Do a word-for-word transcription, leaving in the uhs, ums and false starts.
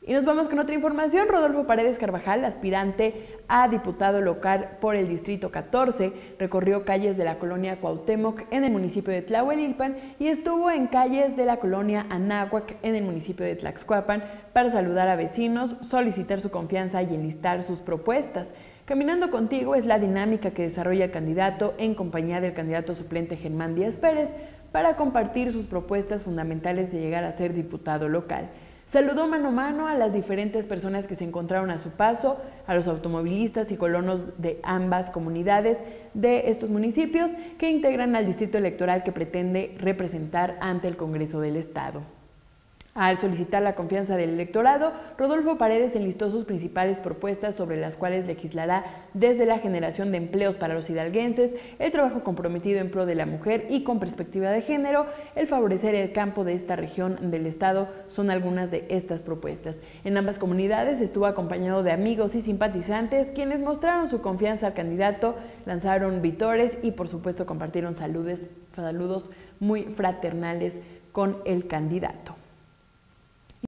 Y nos vamos con otra información. Rodolfo Paredes Carvajal, aspirante a diputado local por el Distrito catorce, recorrió calles de la colonia Cuauhtémoc en el municipio de Tlahuelilpan y estuvo en calles de la colonia Anáhuac en el municipio de Tlaxcuapan para saludar a vecinos, solicitar su confianza y enlistar sus propuestas. Caminando contigo es la dinámica que desarrolla el candidato en compañía del candidato suplente Germán Díaz Pérez para compartir sus propuestas fundamentales de llegar a ser diputado local. Saludó mano a mano a las diferentes personas que se encontraron a su paso, a los automovilistas y colonos de ambas comunidades de estos municipios que integran al distrito electoral que pretende representar ante el Congreso del Estado. Al solicitar la confianza del electorado, Rodolfo Paredes enlistó sus principales propuestas sobre las cuales legislará desde la generación de empleos para los hidalguenses, el trabajo comprometido en pro de la mujer y con perspectiva de género, el favorecer el campo de esta región del estado son algunas de estas propuestas. En ambas comunidades estuvo acompañado de amigos y simpatizantes quienes mostraron su confianza al candidato, lanzaron vítores y por supuesto compartieron saludos, saludos muy fraternales con el candidato.